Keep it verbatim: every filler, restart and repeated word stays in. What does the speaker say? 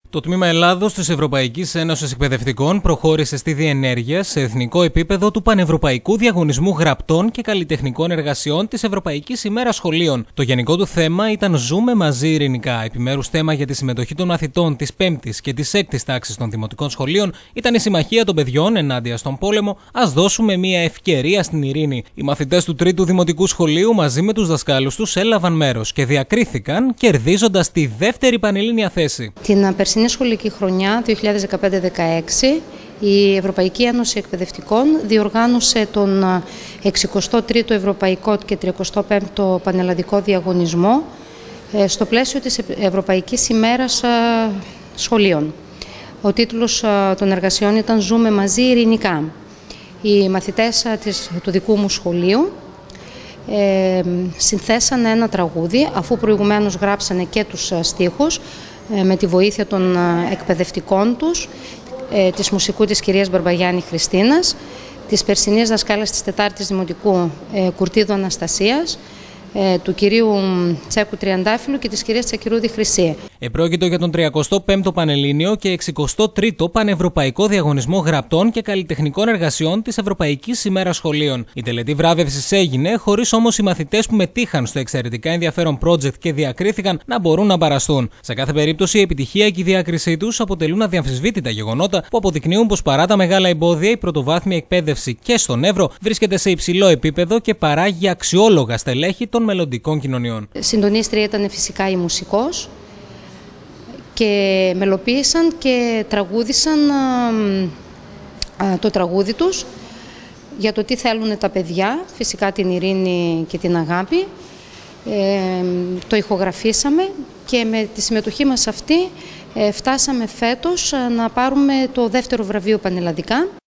Το Τμήμα Ελλάδος της Ευρωπαϊκής Ένωσης Εκπαιδευτικών προχώρησε στη διενέργεια σε εθνικό επίπεδο του Πανευρωπαϊκού Διαγωνισμού Γραπτών και Καλλιτεχνικών Εργασιών της Ευρωπαϊκής ημέρας Σχολείων. Το γενικό του θέμα ήταν «Ζούμε μαζί ειρηνικά». Επιμέρους θέμα για τη συμμετοχή των μαθητών της πέμπτης και της έκτης τάξης των δημοτικών σχολείων ήταν η συμμαχία των παιδιών ενάντια στον πόλεμο. Ας δώσουμε μια ευκαιρία στην ειρήνη. Οι μαθητές του τρίτου δημοτικού σχολείου μαζί με τους δασκάλους τους έλαβαν μέρος και διακρίθηκαν, κερδίζοντας τη δεύτερη πανελλήνια θέση. Την περσινή σχολική χρονιά δύο χιλιάδες δεκαπέντε δεκαέξι η Ευρωπαϊκή Ένωση Εκπαιδευτικών διοργάνωσε τον εξηκοστό τρίτο Ευρωπαϊκό και τριακοστό πέμπτο Πανελλαδικό Διαγωνισμό στο πλαίσιο της Ευρωπαϊκής ημέρας Σχολείων. Ο τίτλος των εργασιών ήταν «Ζούμε μαζί ειρηνικά». Οι μαθητές του δικού μου σχολείου ε, συνθέσανε ένα τραγούδι, αφού προηγουμένως γράψανε και τους στίχους με τη βοήθεια των εκπαιδευτικών τους, της μουσικού της κυρίας Μπαρμπαγιάννη Χριστίνας, της περσινής δασκάλας της τετάρτης Δημοτικού Κουρτίδου Αναστασίας, του κυρίου Τσέκου Τριαντάφυλλου και της κυρίας Τσακυρούδη Χρυσή. Επρόκειτο για τον τριακοστό πέμπτο Πανελλήνιο και εξηκοστό τρίτο Πανευρωπαϊκό Διαγωνισμό Γραπτών και Καλλιτεχνικών Εργασιών της Ευρωπαϊκής ημέρας Σχολείων. Η τελετή βράβευσης έγινε, χωρίς όμως οι μαθητές που μετήχαν στο εξαιρετικά ενδιαφέρον project και διακρίθηκαν να μπορούν να παραστούν. Σε κάθε περίπτωση, η επιτυχία και η διάκρισή τους αποτελούν αδιαμφισβήτητα γεγονότα που αποδεικνύουν πως παρά τα μεγάλα εμπόδια, η πρωτοβάθμια εκπαίδευση και στον Εύρο βρίσκεται σε υψηλό επίπεδο και παράγει αξιόλογα στελέχη των μελλοντικών κοινωνιών. Συντονίστρια ήταν φυσικά η μουσικός και μελοποίησαν και τραγούδισαν α, α, το τραγούδι τους για το τι θέλουν τα παιδιά, φυσικά την ειρήνη και την αγάπη. Ε, το ηχογραφήσαμε και με τη συμμετοχή μας αυτή ε, φτάσαμε φέτος να πάρουμε το δεύτερο βραβείο πανελλαδικά.